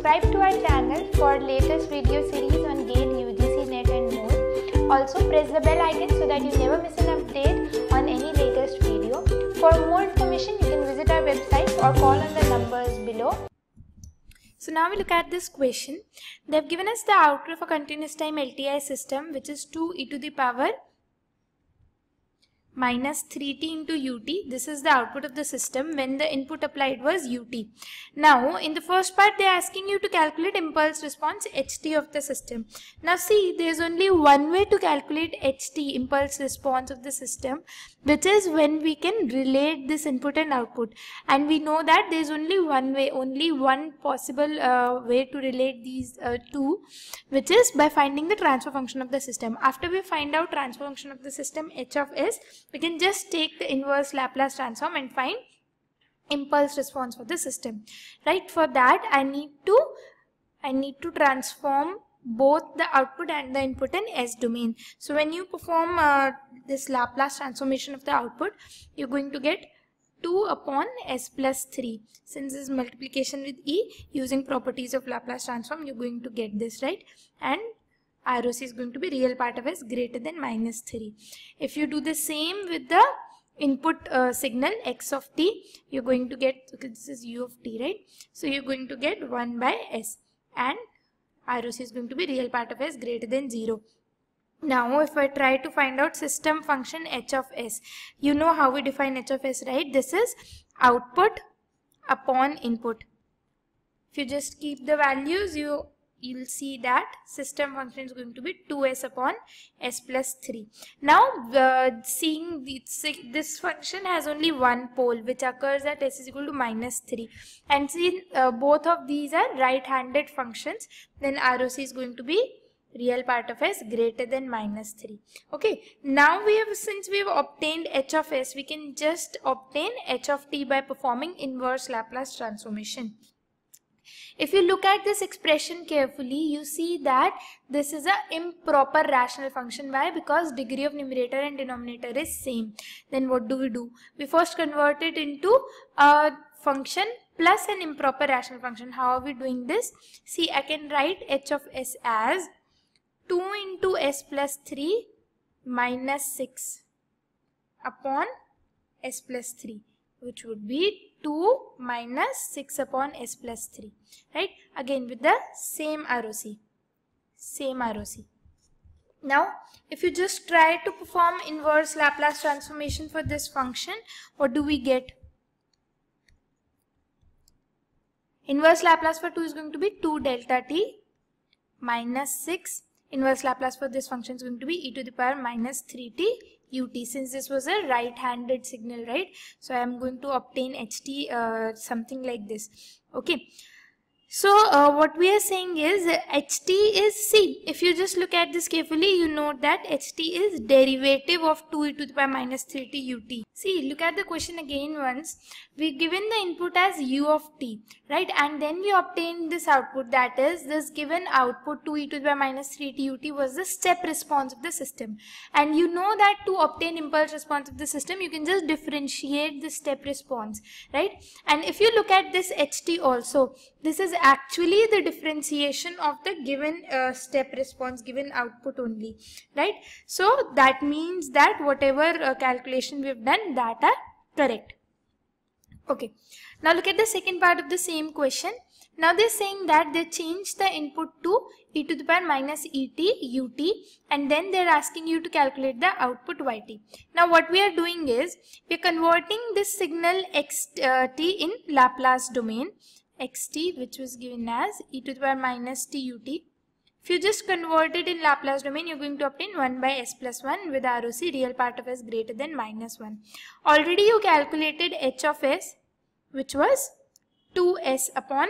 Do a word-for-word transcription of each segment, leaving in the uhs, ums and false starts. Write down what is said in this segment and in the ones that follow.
subscribe to our channel for latest video series on GATE, U G C, NET and more. Also press the bell icon so that you never miss an update on any latest video. For more information, you can visit our website or call on the numbers below. So now we look at this question. They have given us the output of a continuous time L T I system, which is two e to the power minus three t into ut. This is the output of the system when the input applied was ut. Now in the first part they are asking you to calculate impulse response ht of the system. Now see, there is only one way to calculate ht, impulse response of the system, which is when we can relate this input and output, and we know that there is only one way, only one possible uh, way to relate these uh, two, which is by finding the transfer function of the system. After we find out transfer function of the system h of s, we can just take the inverse Laplace transform and find impulse response for the system. Right? For that I need to I need to transform both the output and the input in S domain. So when you perform uh, this Laplace transformation of the output, you're going to get two upon s plus three. Since this is multiplication with e using properties of Laplace transform, you're going to get this, right? And R O C is going to be real part of s greater than minus three. If you do the same with the input uh, signal x of t, you're going to get, okay, this is u of t, right? So you're going to get one by s, and R O C is going to be real part of s greater than zero. Now if I try to find out system function h of s, you know how we define h of s, right? This is output upon input. If you just keep the values, you you'll see that system function is going to be two s upon s plus three. Now uh, seeing this, this function has only one pole which occurs at s is equal to minus three, and see uh, both of these are right-handed functions, then R O C is going to be real part of s greater than minus three. Okay, now we have, since we have obtained h of s, we can just obtain h of t by performing inverse Laplace transformation. If you look at this expression carefully, you see that this is an improper rational function. Why? Because degree of numerator and denominator is same. Then what do we do? We first convert it into a function plus an improper rational function. How are we doing this? See, I can write h of s as two into s plus three minus six upon s plus three, which would be two minus six upon s plus three, right? Again with the same R O C, same R O C. Now if you just try to perform inverse Laplace transformation for this function, what do we get? Inverse Laplace for two is going to be two delta t minus six. Inverse Laplace for this function is going to be e to the power minus three t ut, since this was a right-handed signal, right? So I am going to obtain ht uh, something like this. Okay, so uh, what we are saying is uh, ht is, see, if you just look at this carefully, you know that ht is derivative of two e to the power minus three t ut. See, look at the question again once. We given the input as u of t, right? And then we obtained this output, that is this given output two e to the power minus three t ut was the step response of the system. And you know that to obtain impulse response of the system, you can just differentiate the step response, right? And if you look at this ht also, this is actually the differentiation of the given uh, step response, given output only, right? So that means that whatever uh, calculation we have done, that are correct. Okay, now look at the second part of the same question. Now they're saying that they changed the input to e to the power minus et ut, and then they're asking you to calculate the output yt. Now what we are doing is we're converting this signal xt uh, in Laplace domain, xt, which was given as e to the power minus t ut. If you just convert it in Laplace domain, you're going to obtain one by s plus one with R O C real part of s greater than minus one. Already you calculated h of s, which was two s upon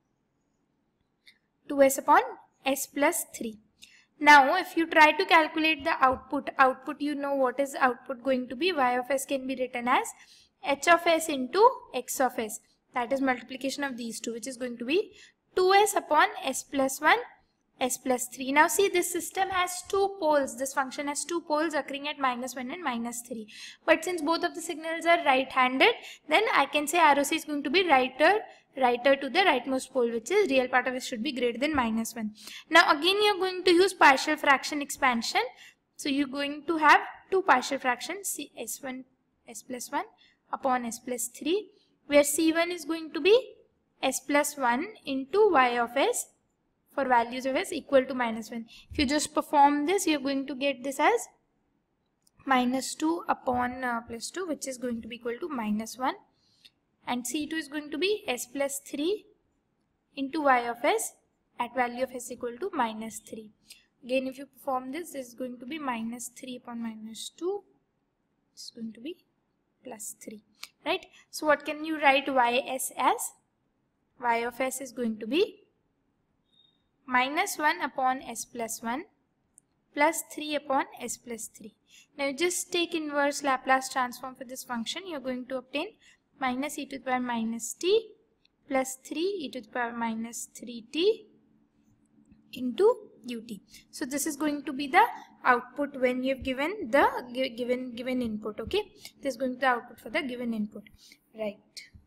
two s upon s plus three. Now if you try to calculate the output, output you know what is output going to be. Y of s can be written as h of s into x of s. That is multiplication of these two, which is going to be two s upon s plus one s plus three. Now see, this system has two poles. This function has two poles occurring at minus one and minus three. But since both of the signals are right-handed, then I can say R O C is going to be righter, righter to the rightmost pole, which is real part of s should be greater than minus one. Now again you are going to use partial fraction expansion. So you are going to have two partial fractions, C s one s plus one upon s plus three, where c one is going to be s plus one into y of s for values of s equal to minus one. If you just perform this, you are going to get this as minus two upon uh, plus two, which is going to be equal to minus one, and c two is going to be s plus three into y of s at value of s equal to minus three. Again, if you perform this, this is going to be minus three upon minus two. It's going to be plus three, right? So what can you write ys as? Y of s is going to be minus one upon s plus one plus three upon s plus three. Now you just take inverse Laplace transform for this function. You are going to obtain minus e to the power minus t plus three e to the power minus three t into ut. So this is going to be the output when you have given the given given input. Okay, this is going to be the output for the given input, right?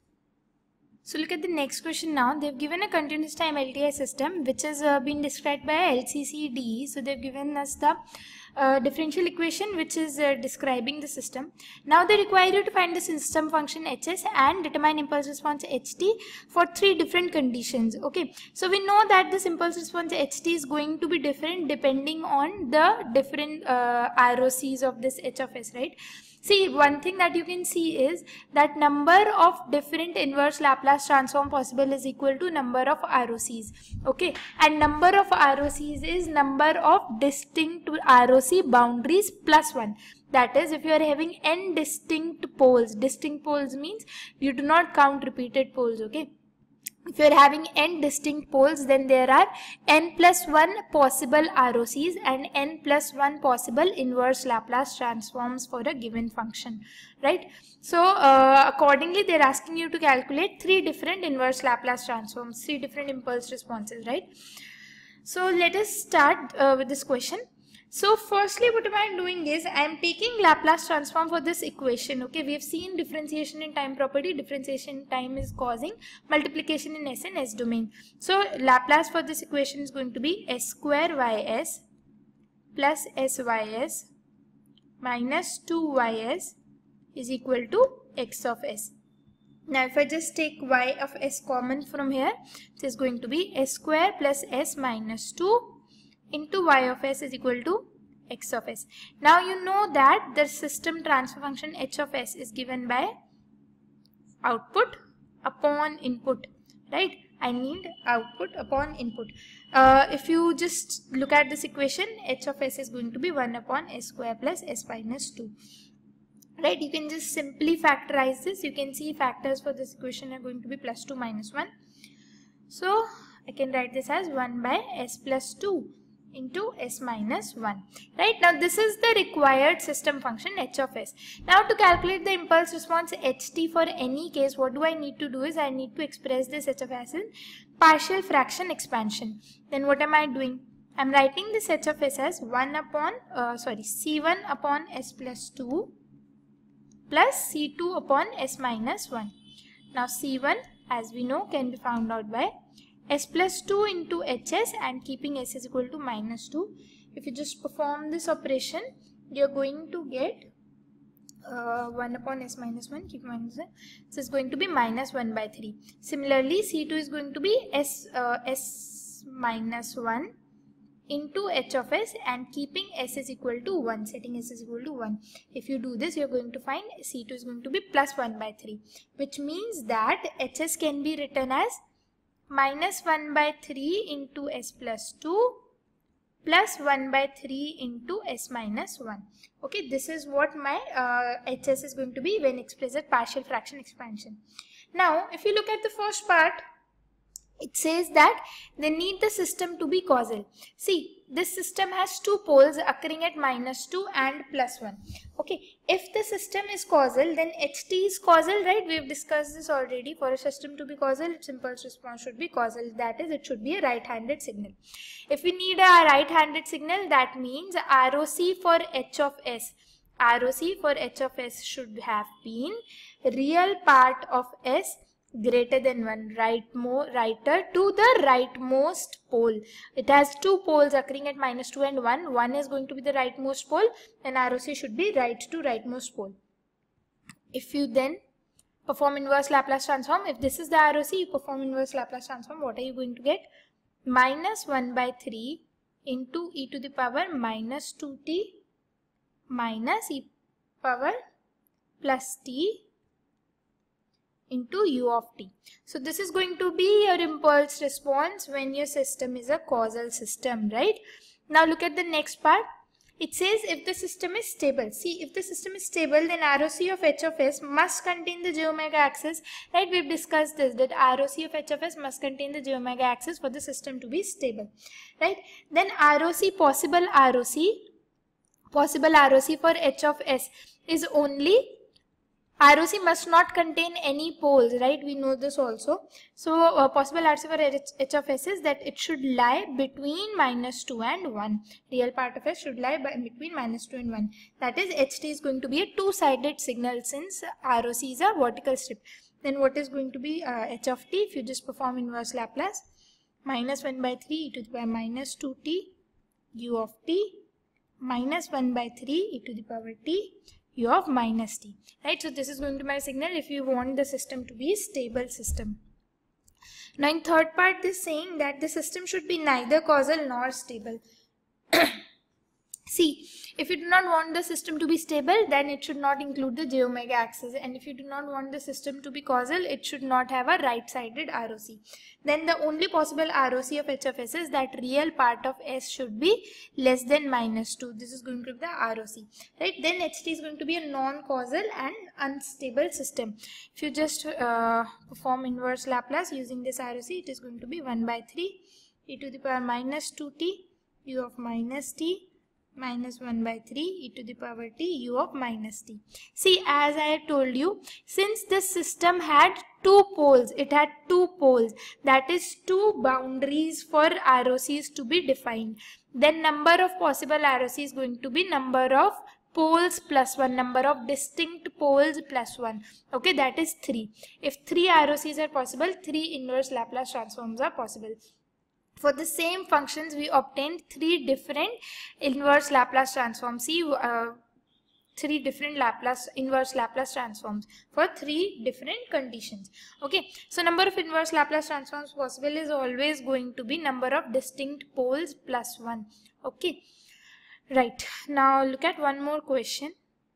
So look at the next question now. They've given a continuous time L T I system which has uh, been described by L C C D E. So they've given us the uh, differential equation which is uh, describing the system. Now they require you to find the system function H S and determine impulse response H T for three different conditions. Okay, so we know that this impulse response H T is going to be different depending on the different uh, R O Cs of this H of S, right? See, one thing that you can see is that number of different inverse Laplace transform possible is equal to number of R O Cs. Okay, and number of R O Cs is number of distinct R O C boundaries plus one. That is, if you are having n distinct poles, distinct poles means you do not count repeated poles. Okay, if you are having n distinct poles, then there are n plus one possible R O Cs and n plus one possible inverse Laplace transforms for a given function, right? So uh, accordingly they are asking you to calculate three different inverse Laplace transforms, three different impulse responses, right? So let us start uh, with this question. So firstly what am I doing is I am taking Laplace transform for this equation. Okay, we have seen differentiation in time property. Differentiation in time is causing multiplication in S and S domain. So Laplace for this equation is going to be s square ys plus sys minus two ys is equal to x of s. Now if I just take y of s common from here, this is going to be s square plus s minus two into y of s is equal to x of s. Now you know that the system transfer function h of s is given by output upon input, right? I need output upon input. Uh, if you just look at this equation, h of s is going to be one upon s square plus s minus two, right? You can just simply factorize this. You can see factors for this equation are going to be plus two minus one. So I can write this as one by s plus two into s minus one, right? Now this is the required system function h of s. Now to calculate the impulse response ht for any case, what do I need to do is I need to express this h of s in partial fraction expansion. Then what am I doing? I'm writing this h of s as one upon uh, sorry c one upon s plus two plus c two upon s minus one. Now c one, as we know, can be found out by s plus two into hs and keeping s is equal to minus two. If you just perform this operation, you are going to get uh, one upon s minus one, keep minus one. This is going to be minus one by three. Similarly, c two is going to be s, uh, s minus one into h of s and keeping s is equal to one, setting s is equal to one. If you do this, you are going to find c two is going to be plus one by three, which means that hs can be written as minus one by three into s plus two plus one by three into s minus one. Okay, this is what my uh, hs is going to be when expressed as partial fraction expansion. Now, if you look at the first part, it says that they need the system to be causal. See, this system has two poles occurring at minus two and plus one. Okay, if the system is causal, then ht is causal, right? We have discussed this already. For a system to be causal, its impulse response should be causal. That is, it should be a right-handed signal. If we need a right-handed signal, that means R O C for h of s. R O C for h of s should have been real part of s greater than one, right more righter to the rightmost pole. It has two poles occurring at minus two and one. one is going to be the rightmost pole and R O C should be right to rightmost pole. If you then perform inverse Laplace transform, if this is the R O C, you perform inverse Laplace transform, what are you going to get? Minus one by three into e to the power minus two t minus e power plus t into u of t. So this is going to be your impulse response when your system is a causal system, right? Now look at the next part. It says if the system is stable. See, if the system is stable, then R O C of h of s must contain the j omega axis, right? We've discussed this, that R O C of h of s must contain the j omega axis for the system to be stable, right? Then R O C, possible R O C, possible R O C for h of s is only R O C must not contain any poles, right? We know this also. So uh, possible R O C for h, h of s is that it should lie between minus two and one. Real part of s should lie by, between minus two and one. That is, ht is going to be a two-sided signal since R O C is a vertical strip. Then what is going to be uh, h of t? If you just perform inverse Laplace, minus one by three e to the power minus two t u of t minus one by three e to the power t u of minus t, right? So this is going to be my signal if you want the system to be a stable system. Now in third part, this is saying that the system should be neither causal nor stable. See, if you do not want the system to be stable, then it should not include the j omega axis, and if you do not want the system to be causal, it should not have a right-sided R O C. Then the only possible R O C of h of s is that real part of s should be less than minus two. This is going to be the R O C, right? Then ht is going to be a non-causal and unstable system. If you just uh, perform inverse Laplace using this R O C, it is going to be one by three e to the power minus two t u of minus t minus one by three e to the power t u of minus t. See, as I had told you, since this system had two poles, it had two poles, that is two boundaries for R O Cs to be defined. Then number of possible R O Cs is going to be number of poles plus one, number of distinct poles plus one. Okay, that is three. If three R O Cs are possible, three inverse Laplace transforms are possible. For the same functions, we obtained three different inverse Laplace transforms. See, uh, three different Laplace inverse Laplace transforms for three different conditions. Okay, so number of inverse Laplace transforms possible is always going to be number of distinct poles plus one. Okay, right. Now look at one more question.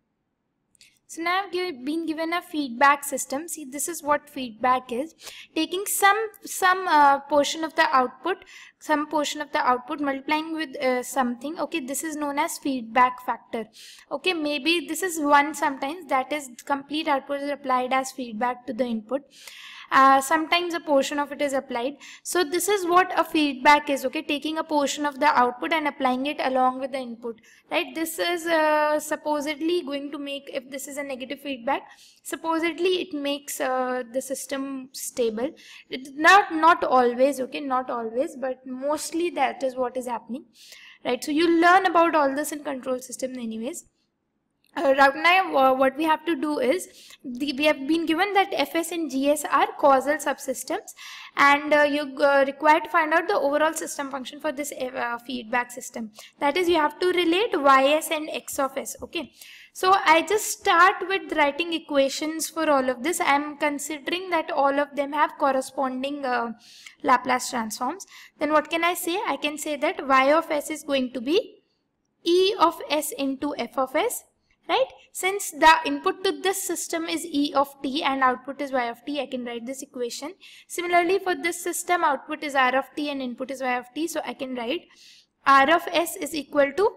So now I've give, been given a feedback system. See, this is what feedback is. Taking some some uh, portion of the output, some portion of the output, multiplying with uh, something. Okay, this is known as feedback factor. Okay, maybe this is one sometimes, that is complete output is applied as feedback to the input. Uh, sometimes a portion of it is applied. So this is what a feedback is. Okay, taking a portion of the output and applying it along with the input, right? This is uh, supposedly going to make, if this is a negative feedback, supposedly it makes uh, the system stable. It, not not always, okay, not always, but mostly that is what is happening, right? So you learn about all this in control system anyways. Uh, right now, uh, what we have to do is, the, we have been given that F S and G S are causal subsystems, and uh, you uh, require to find out the overall system function for this uh, feedback system. That is, you have to relate Y S and X of S. Okay, so I just start with writing equations for all of this. I am considering that all of them have corresponding uh, Laplace transforms. Then what can I say? I can say that Y of S is going to be E of S into F of S. Right? Since the input to this system is E of t and output is Y of t, I can write this equation. Similarly, for this system, output is R of t and input is Y of t. So I can write R of S is equal to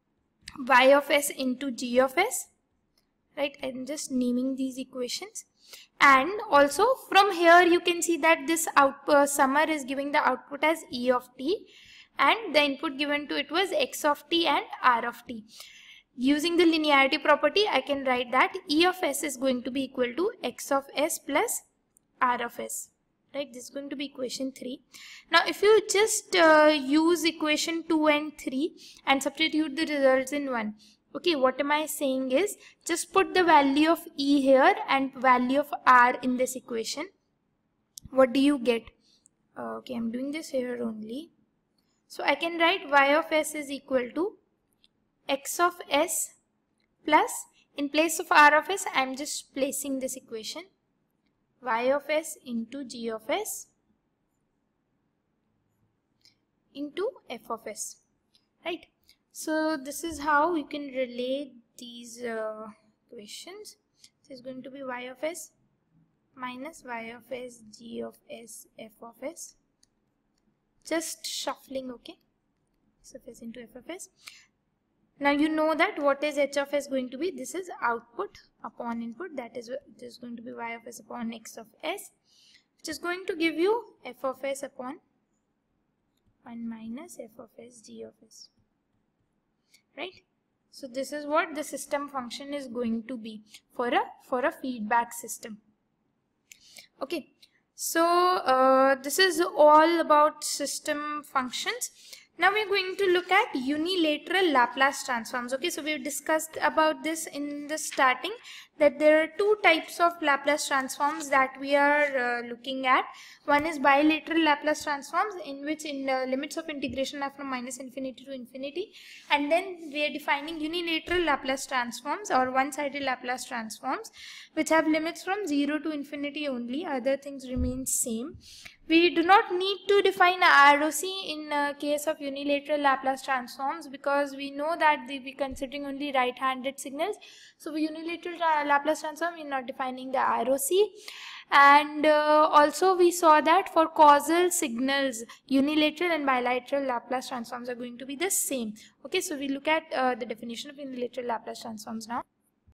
Y of S into G of S. Right? I'm just naming these equations. And also from here you can see that this output summer is giving the output as E of t, and the input given to it was X of t and R of t. Using the linearity property, I can write that E of S is going to be equal to X of S plus R of S. Right? This is going to be equation three. Now, if you just uh, use equation two and three and substitute the results in one. Okay, what am I saying is, just put the value of E here and value of R in this equation. what do you get? Uh, okay, I'm doing this here only. So I can write y of s is equal to x of s plus, in place of r of s, I'm just placing this equation, y of s into g of s into f of s, right? So this is how you can relate these uh, equations. This is going to be y of s minus y of s, g of s, f of s. Just shuffling, okay? S of s into f of s. Now you know that what is h of s going to be? This is output upon input. That is, this is going to be y of s upon x of s, which is going to give you f of s upon one minus f of s, g of s, right? So this is what the system function is going to be for a for a feedback system. Okay, so uh, this is all about system functions. Now we're going to look at unilateral Laplace transforms. Okay, so we've discussed about this in the starting, that there are two types of Laplace transforms that we are uh, looking at. One is bilateral Laplace transforms, in which in the limits of integration are from minus infinity to infinity, and then we are defining unilateral Laplace transforms or one-sided Laplace transforms, which have limits from zero to infinity only. Other things remain same. We do not need to define R O C in uh, case of unilateral Laplace transforms, because we know that we are considering only right-handed signals. So for unilateral uh, Laplace transform, we are not defining the R O C. And uh, also we saw that for causal signals, unilateral and bilateral Laplace transforms are going to be the same. Okay, so we look at uh, the definition of unilateral Laplace transforms now.